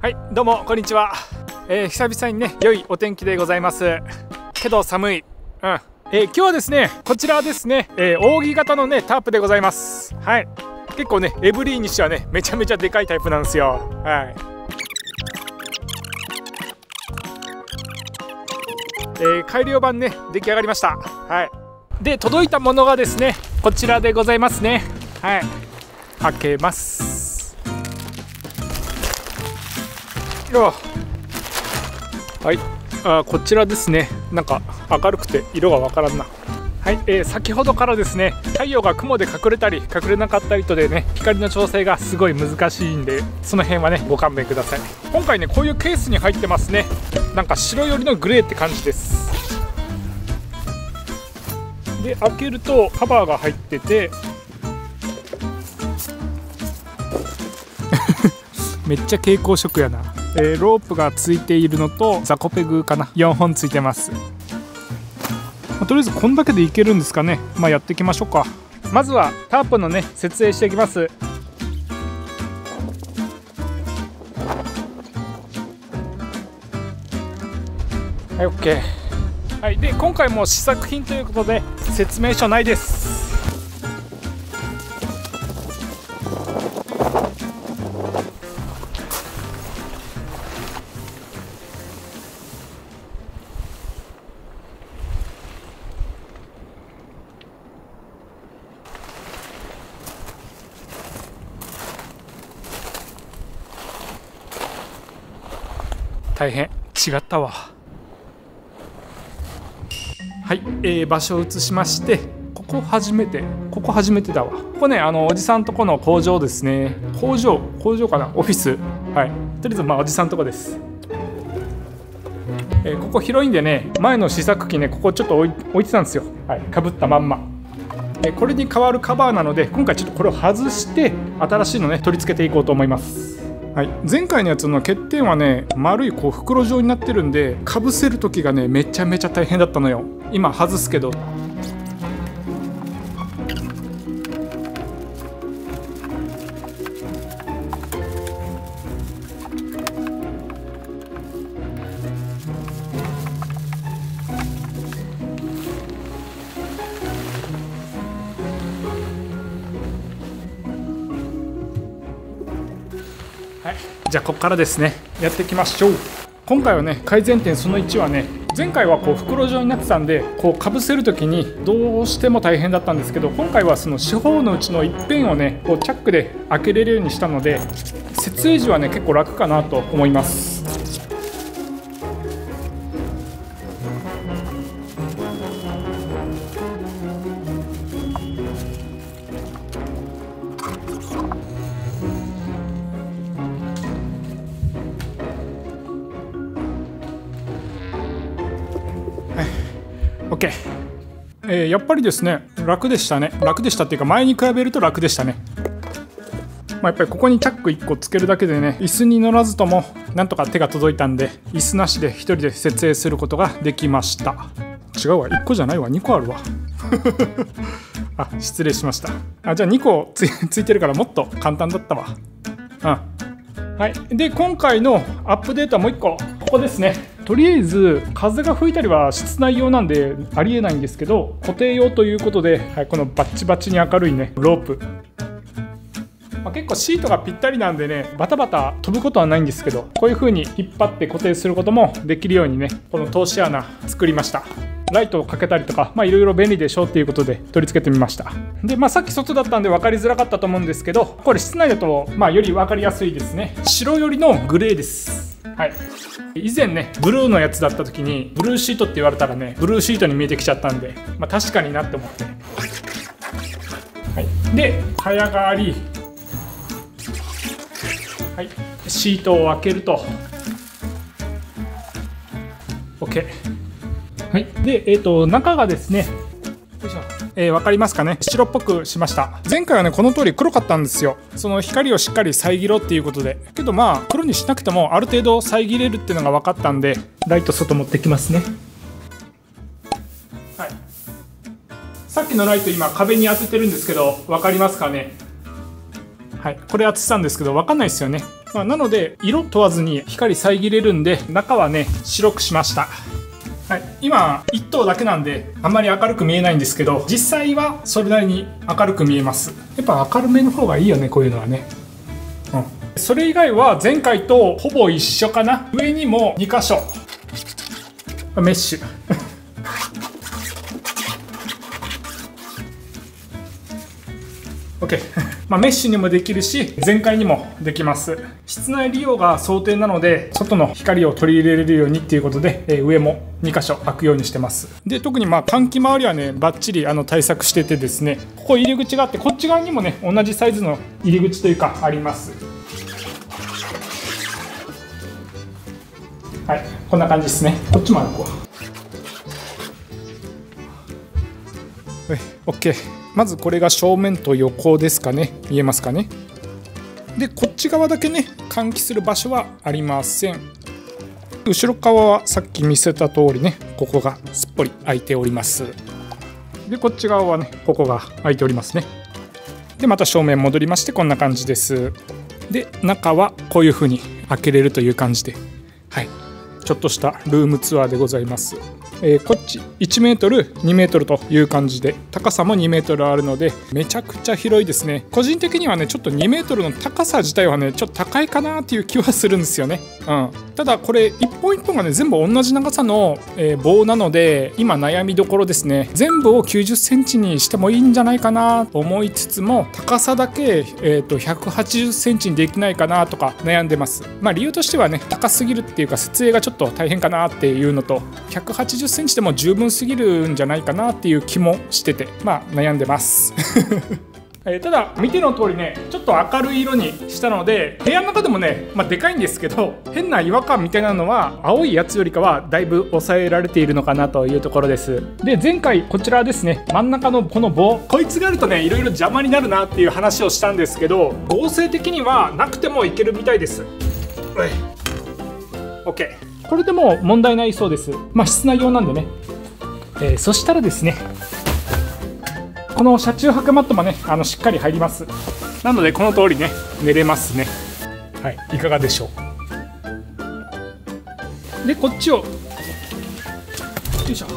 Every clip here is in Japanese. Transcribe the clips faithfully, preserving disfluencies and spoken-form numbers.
はい、どうもこんにちは。えー、久々にね良いお天気でございますけど寒い。うん、えー、今日はですねこちらですね、えー、扇形のねタープでございます。はい、結構ねエブリーにしてはねめちゃめちゃでかいタイプなんですよ。はい、えー、改良版ね出来上がりました。はい、で届いたものがですねこちらでございますね。はい、開けます。よはい、あこちらですね。なんか明るくて色がわからんな。はい、えー、先ほどからですね太陽が雲で隠れたり隠れなかったりとでね光の調整がすごい難しいんで、その辺はねご勘弁ください。今回ねこういうケースに入ってますね。なんか白寄りのグレーって感じです。で開けるとカバーが入っててめっちゃ蛍光色やな。えー、ロープがついているのとザコペグかなよんほんついてます。まあ、とりあえずこんだけでいけるんですかね。まあやっていきましょうか。まずはタープのね設営していきます。はい、 OK。 はい、で今回も試作品ということで説明書ないです。大変違ったわ。はい、えー、場所を移しまして、ここ初めてここ初めてだわ。ここねあのおじさんとこの工場ですね。工場工場かなオフィス。はい、とりあえずまあおじさんとこです。えー、ここ広いんでね前の試作機ねここちょっと置い置いてたんですよ。はい、かぶったまんま。えー、これに代わるカバーなので今回ちょっとこれを外して新しいのね取り付けていこうと思います。はい、前回のやつの欠点はね丸いこう袋状になってるんでかぶせる時がねめちゃめちゃ大変だったのよ。今外すけどはい、じゃあここからですねやっていきましょう。今回はね改善点そのいちはね前回はこう袋状になってたんでこうかぶせる時にどうしても大変だったんですけど、今回はその四方のうちの一辺をねこうチャックで開けれるようにしたので設営時はね結構楽かなと思います。OK。えー、やっぱりですね楽でしたね。楽でしたっていうか前に比べると楽でしたね。まあ、やっぱりここにチャックいっこつけるだけでね椅子に乗らずともなんとか手が届いたんで椅子なしでひとりで設営することができました。違うわいっこじゃないわにこあるわあ失礼しました。あじゃあにこ つ, ついてるからもっと簡単だったわ。うんはい、で今回のアップデートはもういっこここですね。とりあえず風が吹いたりは室内用なんでありえないんですけど固定用ということで、はい、このバッチバチに明るいねロープ、まあ、結構シートがぴったりなんでねバタバタ飛ぶことはないんですけどこういう風に引っ張って固定することもできるようにねこの通し穴作りました。ライトをかけたりとかいろいろ便利でしょうっていうことで取り付けてみました。で、まあ、さっき外だったんで分かりづらかったと思うんですけどこれ室内だとまあより分かりやすいですね。白寄りのグレーです。はい、以前ねブルーのやつだった時にブルーシートって言われたらねブルーシートに見えてきちゃったんで、まあ、確かになって思って、はい、で早があり、はい、シートを開けると OK。 はい、で、えーと、中がですねえー、分かりますかね白っぽくしました。前回はねこの通り黒かったんですよ。その光をしっかり遮ろうっていうことでけどまあ黒にしなくてもある程度遮れるっていうのが分かったんでライト外持ってきますね。はい、さっきのライト今壁に当ててるんですけど分かりますかね。はい、これ当ててたんですけど分かんないですよね。 まあ、なので色問わずに光遮れるんで中はね白くしました。はい、今いっ頭だけなんであんまり明るく見えないんですけど、実際はそれなりに明るく見えます。やっぱ明るめの方がいいよね、こういうのはね。うん、それ以外は前回とほぼ一緒かな。上にもに箇所メッシュOK まあメッシュにもできるし全開にもできます。室内利用が想定なので外の光を取り入れれるようにっていうことで、えー、上もに箇所開くようにしてます。で特にまあ換気周りはねバッチリあの対策しててですね、ここ入り口があってこっち側にもね同じサイズの入り口というかあります。はい、こんな感じですね。こっちもあるこう。はい、OK。まずこれが正面と横ですかね。見えますかね。でこっち側だけね換気する場所はありません。後ろ側はさっき見せた通りね、ここがすっぽり開いております。でこっち側はねここが開いておりますね。でまた正面戻りましてこんな感じです。で中はこういう風に開けれるという感じで、はい、ちょっとしたルームツアーでございます。えー、こっちいちメートルにメートルという感じで高さもにメートルあるのでめちゃくちゃ広いですね。個人的にはねちょっとにメートルの高さ自体はねちょっと高いかなっていう気はするんですよね。うん、ただこれ一本一本がね全部同じ長さの、えー、棒なので今悩みどころですね。全部をきゅうじゅっセンチにしてもいいんじゃないかなと思いつつも高さだけ、えー、とひゃくはちじゅっセンチにできないかなとか悩んでます。まあ理由としてはね高すぎるっていうか設営がちょっと大変かなっていうのとひゃくはちじゅっセンチでも十分すぎるんじゃないかなっていう気もしてて、まあ悩んでますえー、ただ見ての通りねちょっと明るい色にしたので部屋の中でもね、まあ、でかいんですけど変な違和感みたいなのは青いやつよりかはだいぶ抑えられているのかなというところです。で前回こちらですね真ん中のこの棒、こいつがあるとねいろいろ邪魔になるなっていう話をしたんですけど合成的にはなくてもいけるみたいです。OK、 これでも問題ないそうです。まあ室内用なんでね、えー、そしたらですねこの車中泊マットもねあのしっかり入ります。なのでこの通りね寝れますね。はい、いかがでしょう。でこっちをよいしょ、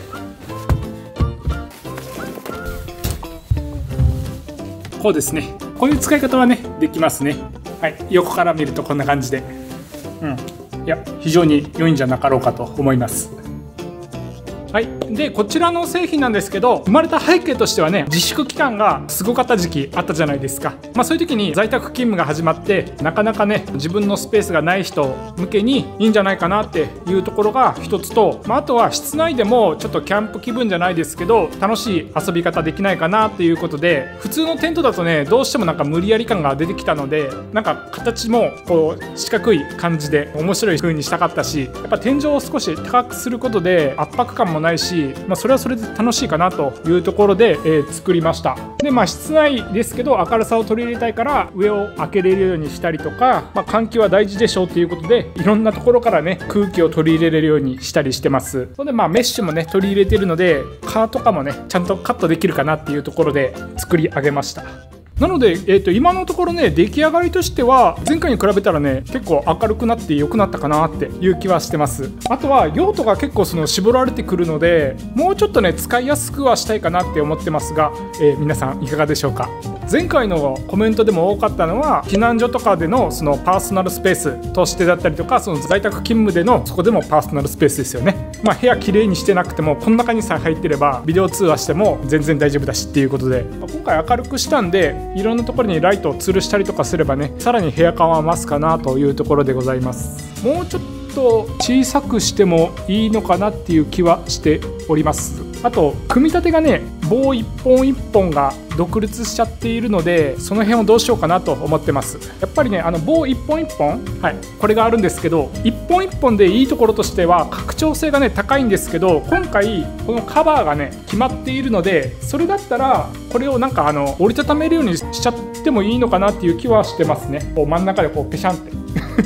こうですね。こういう使い方はねできますね。はい、横から見るとこんな感じで、うん、いや非常に良いんじゃなかろうかと思います。はい、でこちらの製品なんですけど生まれた背景としてはね自粛期間がすごかった時期あったじゃないですか。まあそういう時に在宅勤務が始まってなかなかね自分のスペースがない人向けにいいんじゃないかなっていうところが一つと、まあ、あとは室内でもちょっとキャンプ気分じゃないですけど楽しい遊び方できないかなっていうことで普通のテントだとねどうしてもなんか無理やり感が出てきたのでなんか形もこう四角い感じで面白い風にしたかったし、やっぱ天井を少し高くすることで圧迫感もないし、まあ、それはそれで楽しいかなというところで、えー、作りました。でまあ室内ですけど明るさを取り入れたいから上を開けれるようにしたりとか、まあ、換気は大事でしょうということでいろんなところからね空気を取り入れれるようにしたりしてます。それでまあメッシュもね取り入れてるので蚊とかもねちゃんとカットできるかなっていうところで作り上げました。なので、えー、と今のところね出来上がりとしては前回に比べたらね結構明るくなって良くなったかなっていう気はしてます。あとは用途が結構その絞られてくるのでもうちょっとね使いやすくはしたいかなって思ってますが、えー、皆さんいかがでしょうか。前回のコメントでも多かったのは避難所とかでのそのパーソナルスペースとしてだったりとかその在宅勤務でのそこでもパーソナルスペースですよね。まあ部屋きれいにしてなくてもこの中にさえ入ってればビデオ通話しても全然大丈夫だしっていうことで、まあ、今回明るくしたんでいろんなところにライトを吊るしたりとかすればねさらに部屋感は増すかなというところでございます。もうちょっと小さくしてもいいのかなっていう気はしております。あと組み立てがね棒一本一本が独立しちゃっているのでその辺をどうしようかなと思ってます。やっぱりねあの棒一本一本、はい、これがあるんですけど一本一本でいいところとしては拡張性がね高いんですけど今回このカバーがね決まっているのでそれだったらこれをなんかあの折りたためるようにしちゃってもいいのかなっていう気はしてますね。こう真ん中でこうペシャンって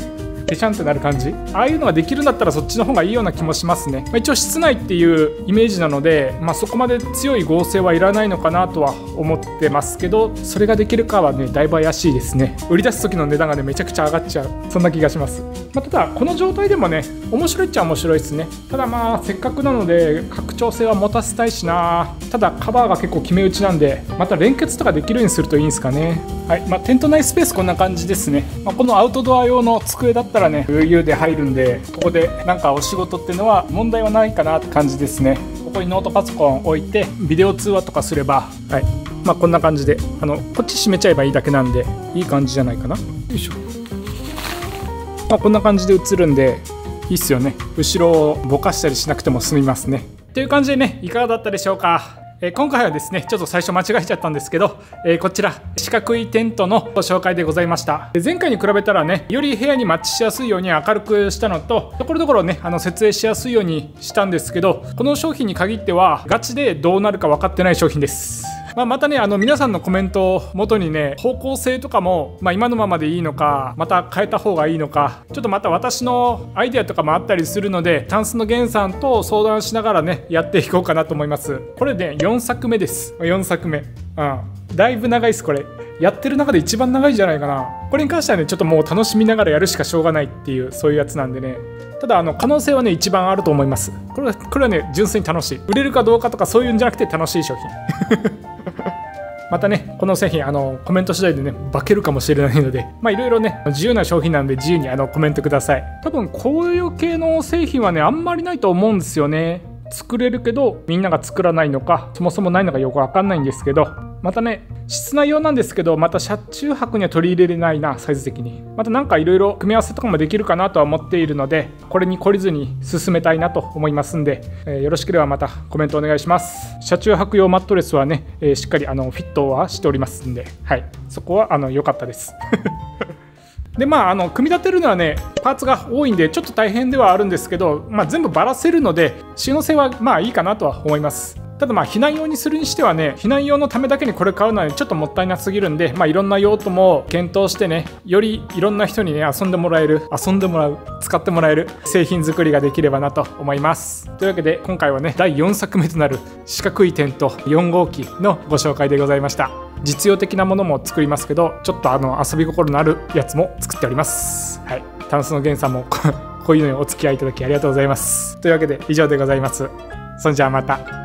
ペシャンってなる感じ、ああいうのができるんだったらそっちの方がいいような気もしますね。まあ、一応室内っていうイメージなので、まあ、そこまで強い合成はいらないのかなとは思ってますけど、それができるかはねだいぶ怪しいですね。売り出す時の値段がねめちゃくちゃ上がっちゃう、そんな気がします。まあ、ただこの状態でもね面白いっちゃ面白いですね。ただまあせっかくなので拡張性は持たせたいしな。ただカバーが結構決め打ちなんで、また連結とかできるようにするといいんですかね。はい、まあ、テント内スペースこんな感じですね。まあ、このアウトドア用の机だったらね余裕で入るんで、ここでなんかお仕事っていうのは問題はないかなって感じですね。ここにノートパソコン置いてビデオ通話とかすれば、はい、まあ、こんな感じであのこっち閉めちゃえばいいだけなんでいい感じじゃないかな。よいしょ。まあ、こんな感じで映るんでいいっすよね。後ろをぼかしたりしなくても済みますね。という感じでね、いかがだったでしょうか。えー、今回はですねちょっと最初間違えちゃったんですけど、えー、こちら四角いテントのご紹介でございました。前回に比べたらねより部屋にマッチしやすいように明るくしたのと、ところどころねあの設営しやすいようにしたんですけど、この商品に限ってはガチでどうなるか分かってない商品です。まあ、またねあの皆さんのコメントを元にね方向性とかも、まあ、今のままでいいのかまた変えた方がいいのか、ちょっとまた私のアイデアとかもあったりするので、タンスの源さんと相談しながらねやっていこうかなと思います。これねよんさくめです。よんさくめ、うん、だいぶ長いです。これやってる中で一番長いんじゃないかな。これに関してはねちょっともう楽しみながらやるしかしょうがないっていうそういうやつなんでね。ただあの可能性はね一番あると思います。これはこれはね純粋に楽しい、売れるかどうかとかそういうんじゃなくて楽しい商品またねこの製品あのコメント次第でね化けるかもしれないので、まあいろいろね自由な商品なんで自由にあのコメントください。多分こういう系の製品はねあんまりないと思うんですよね。作れるけどみんなが作らないのかそもそもないのかよくわかんないんですけど、またね室内用なんですけどまた車中泊には取り入れれないな、サイズ的に。またなんかいろいろ組み合わせとかもできるかなとは思っているので、これに懲りずに進めたいなと思いますんで、えー、よろしければまたコメントお願いします。車中泊用マットレスはね、えー、しっかりあのフィットはしておりますんで、はい、そこはあの良かったですでまあ、あの組み立てるのはねパーツが多いんでちょっと大変ではあるんですけど、まあ、全部ばらせるので収納性はまあいいかなとは思います。ただまあ避難用にするにしてはね避難用のためだけにこれ買うのはちょっともったいなすぎるんで、まあ、いろんな用途も検討してねよりいろんな人にね遊んでもらえる遊んでもらう使ってもらえる製品作りができればなと思います。というわけで今回はねだいよんさくめとなる四角いテントよん号機のご紹介でございました。実用的なものも作りますけどちょっとあの遊び心のあるやつも作っております。はい、タンスの源さんもこういうのにお付き合いいただきありがとうございます。というわけで以上でございます。それじゃあまた。